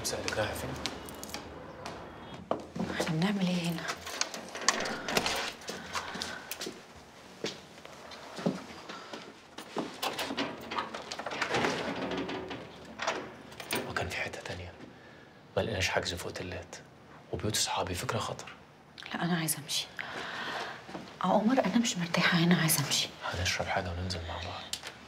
سألك رايحة فين؟ احنا بنعمل ايه هنا؟ وكان في حتة تانية ما لقيناش حجز في اوتيلات وبيوت اصحابي، فكرة خطر. لا انا عايزه امشي. عمر انا مش مرتاحه هنا، عايزه امشي. هنشرب حاجة وننزل مع بعض.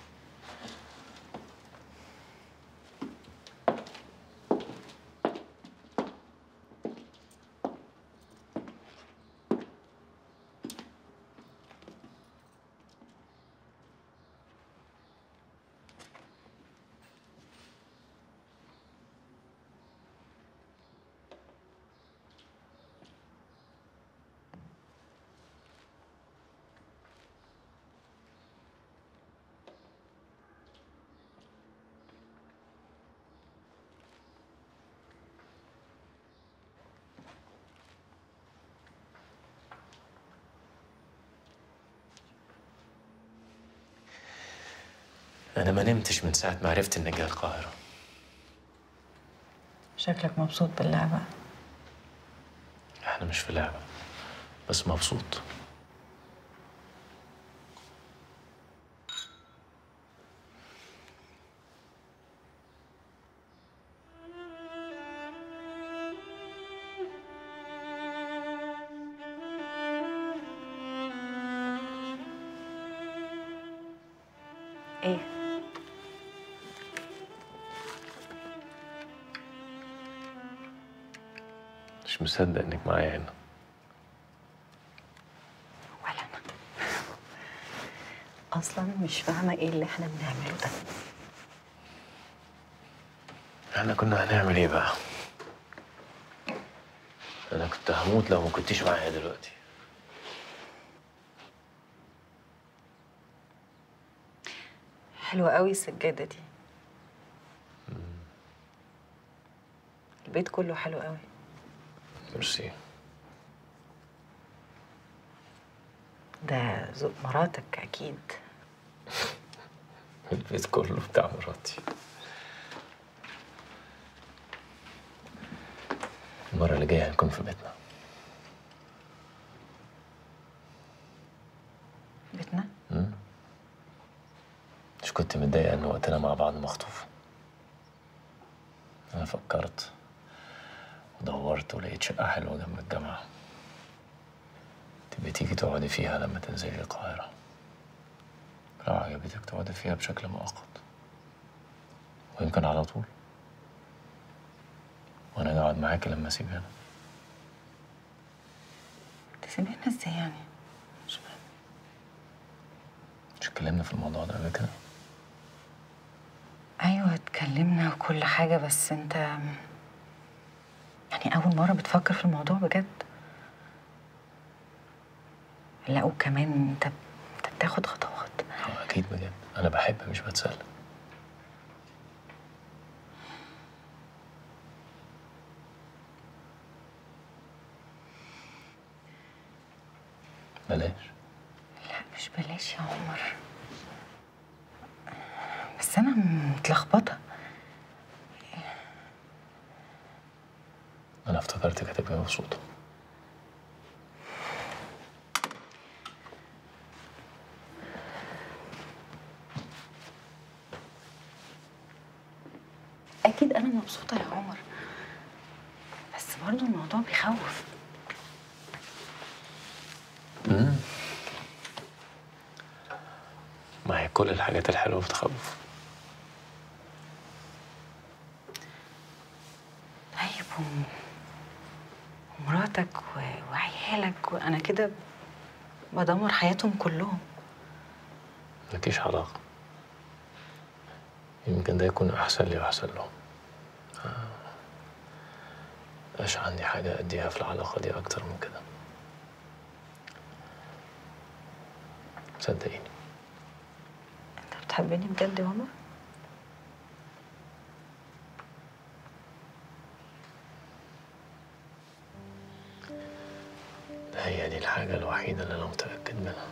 أنا ما نمتش من ساعة ما عرفت إنك جاي القاهرة. شكلك مبسوط باللعبه. إحنا مش في لعبة، بس مبسوط. ايه؟ مش مصدق إنك معايا هنا. ولا انا اصلا مش فاهمه ايه اللي احنا بنعمله ده. إحنا كنا هنعمل إيه بقى؟ أنا كنت هموت لو ما كنتيش معايا دلوقتي. حلوه قوي السجاده دي. البيت كله حلو قوي. ميرسي. ده ذوق مراتك اكيد. البيت كله بتاع مراتي. المرة اللي جاية هنكون في بيتنا. بيتنا؟ مش كنت متضايقة إن وقتنا مع بعض مخطوف؟ أنا فكرت ودورت ولقيت شقة حلوة جنب الجامعة، تبقي تيجي تقعدي فيها لما تنزلي القاهرة. لو عجبتك تقعدي فيها بشكل مؤقت، ويمكن على طول، وأنا أجي أقعد معاكي لما أسيب هنا. تسيبينا ازاي يعني؟ مش فاهمة. مش اتكلمنا في الموضوع ده قبل كده؟ ايوه اتكلمنا وكل حاجه، بس انت يعني اول مره بتفكر في الموضوع بجد. لا وكمان انت بتاخد خطوات. أكيد بجد، أنا بحب مش بتسلى. بلاش. لا مش بلاش يا عمر، بس انا متلخبطه. أنا افتكرتك هتبقي مبسوطة. اكيد انا مبسوطه يا عمر، بس برضه الموضوع بيخوف. ما هي كل الحاجات الحلوة بتخوف. طيب ومراتك وعيالك، وانا كده بدمر حياتهم كلهم. ملكيش علاقة. يمكن ده يكون أحسن لي وأحسن لهم. مبقاش عندي حاجة أديها في العلاقة دي أكتر من كده. صدقيني. انت بتحبني بجد يا عمر؟ هي دي الحاجة الوحيدة اللي أنا متأكد منها.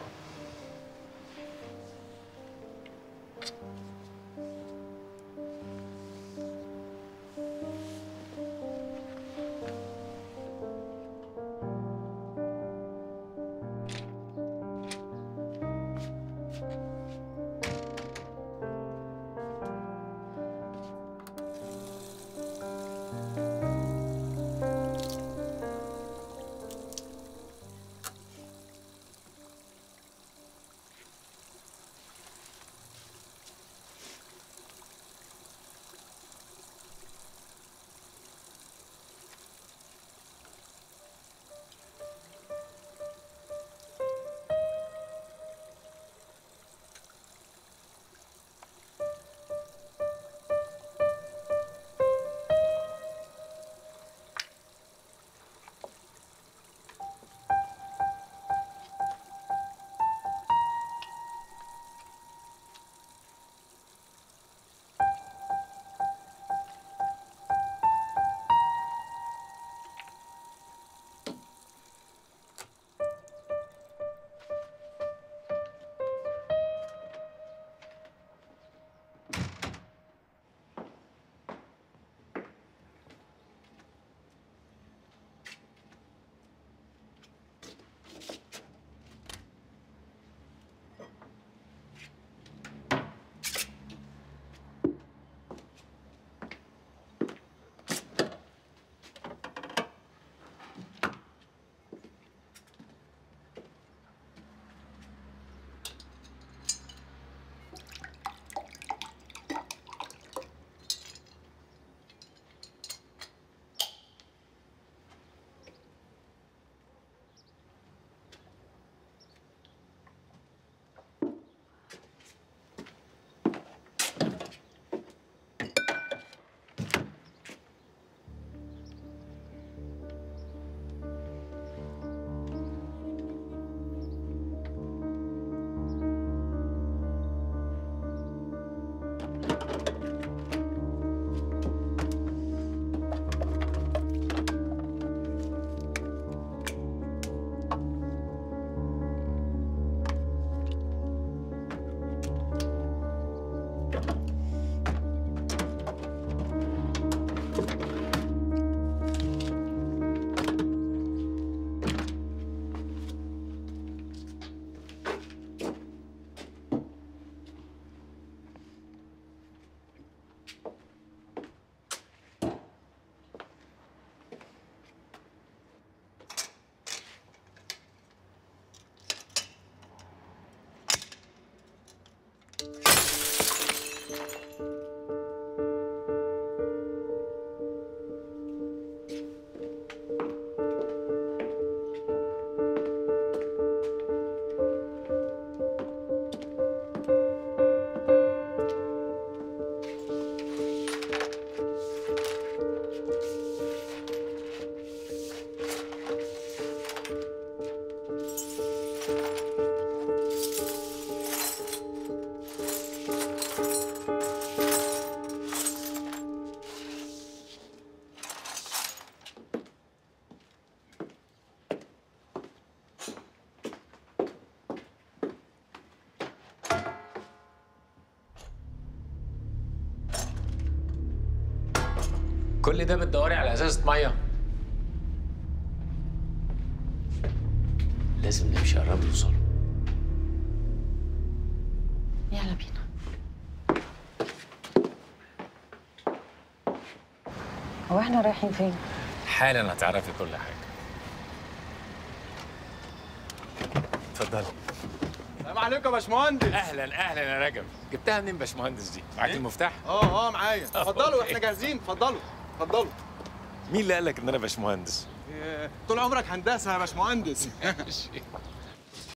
كل ده بتدوري على ازازه ميه؟ لازم نمشي قرب نوصل. يلا بينا. هو احنا رايحين فين؟ حالا هتعرفي كل حاجه. اتفضلي. السلام عليكم يا باشمهندس. اهلا اهلا يا رجب، جبتها منين باشمهندس دي؟ معاكي المفتاح؟ معايا. اتفضلوا احنا جاهزين، اتفضلوا اتفضلوا. مين اللي قال لك ان انا باشمهندس؟ طول عمرك هندسه يا باشمهندس.